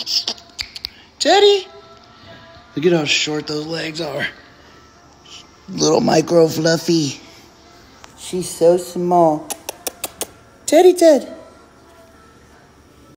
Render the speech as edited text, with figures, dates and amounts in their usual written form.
Teddy! Look at how short those legs are. Little micro fluffy. She's so small. Teddy Ted.